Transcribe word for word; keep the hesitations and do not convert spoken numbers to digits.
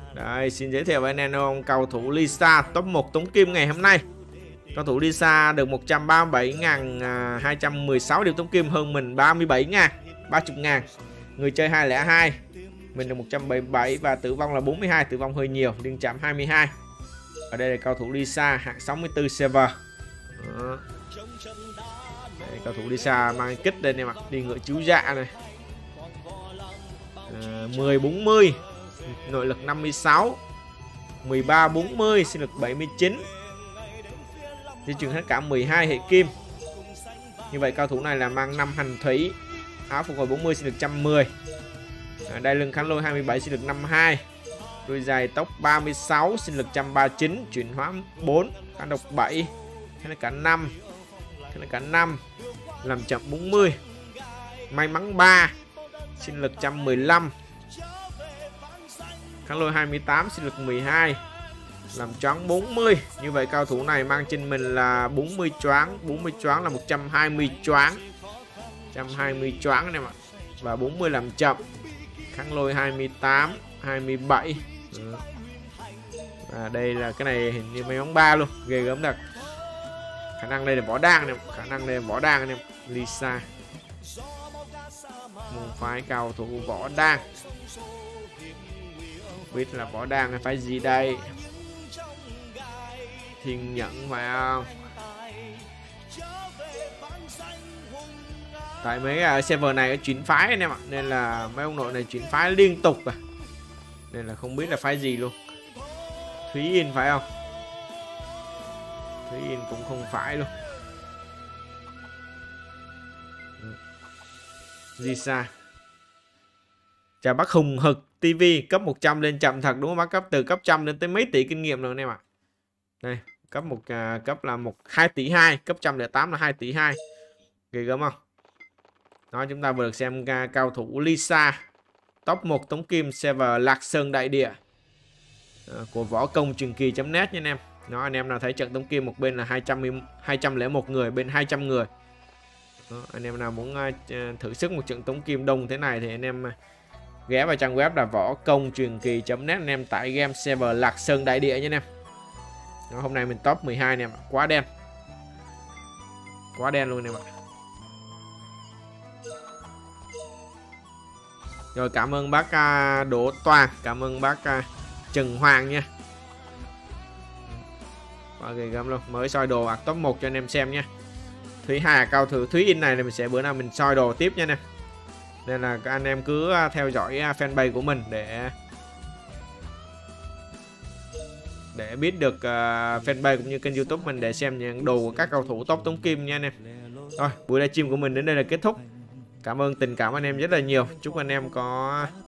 Đây, xin giới thiệu với anh em cầu thủ Lisa top một tống kim ngày hôm nay. Cầu thủ Lisa được một trăm ba mươi bảy nghìn hai trăm mười sáu điểm tống kim, hơn mình ba mươi bảy nghìn, ba mươi nghìn. Người chơi hai không hai, mình được một trăm bảy mươi bảy và tử vong là bốn mươi hai, tử vong hơi nhiều, liên chạm hai mươi hai. Ở đây là cầu thủ Lisa hạng sáu mươi tư server. Đó. Đây, cầu thủ Lisa mang kích đây em ạ, đi ngựa chiếu dạ này. À, mười bốn mươi, nội lực năm mươi sáu, mười ba bốn mươi, sinh lực bảy mươi chín. Di chuyển hết cả mười hai hệ kim. Như vậy cầu thủ này là mang năm hành thủy, áo phục hồi bốn mươi, sinh lực một trăm mười. À, đai lưng kháng lôi hai mươi bảy, sinh lực năm mươi hai. Đôi giày tốc ba mươi sáu, sinh lực một trăm ba mươi chín, chuyển hóa bốn, kháng độc bảy, thế là cả năm, thế là cả năm, làm chậm bốn mươi. May mắn ba, sinh lực một trăm mười lăm. Kháng lôi hai mươi tám, sinh lực mười hai, làm choáng bốn mươi. Như vậy cao thủ này mang trên mình là bốn mươi choáng, bốn mươi choáng là một trăm hai mươi choáng, một trăm hai mươi choáng anh em ạ. Và bốn mươi làm chậm. Kháng lôi hai mươi tám, hai mươi bảy. Và đây là cái này hình như may mắn ba luôn, ghê gớm thật. Khả năng đây là võ đan này, khả năng đây là võ đan anh em. Lisa môn phái cao thủ võ đan, biết là võ đan hay phái gì đây? Thiên Nhẫn phải không? Tại mấy server này có chuyển phái anh em ạ, nên là mấy ông nội này chuyển phái liên tục à, nên là không biết là phái gì luôn. Thúy Yên phải không? Thúy Yên cũng không phải luôn. Lisa. Chào bác Hùng Hực ti vi, cấp một trăm lên chậm thật đúng không bác? Cấp từ cấp một trăm lên tới mấy tỷ kinh nghiệm rồi anh em ạ. Đây, cấp một uh, cấp là một hai tỷ hai, cấp một trăm lẻ tám là hai tỷ hai. Ghê gớm không? Đó, chúng ta vừa được xem uh, cao thủ Lisa top một tống kim server Lạc Sơn Đại Địa uh, của võ công truyền kỳ chấm net nha anh em. Đó, anh em nào thấy trận tống kim một bên là hai trăm, hai trăm lẻ một người, bên hai trăm người. Đó, anh em nào muốn uh, thử sức một trận tống kim đông thế này thì anh em uh, ghé vào trang web là võ công truyền kỳ chấm net, anh em tải game server Lạc Sơn Đại Địa nha anh em. Đó, hôm nay mình top mười hai anh em, quá đen, quá đen luôn anh em ạ. Rồi, cảm ơn bác uh, Đỗ Toàn, cảm ơn bác uh, Trần Hoàng nha. Quá ghê gớm luôn, mới soi đồ top một cho anh em xem nha. Thúy Hà cao thủ Thúy In này thì mình sẽ bữa nào mình soi đồ tiếp nha anh em. Nên là các anh em cứ theo dõi fanpage của mình để để biết được uh, fanpage cũng như kênh YouTube mình để xem những đồ của các cầu thủ top tống kim nha anh em. Rồi, buổi livestream của mình đến đây là kết thúc. Cảm ơn tình cảm anh em rất là nhiều. Chúc anh em có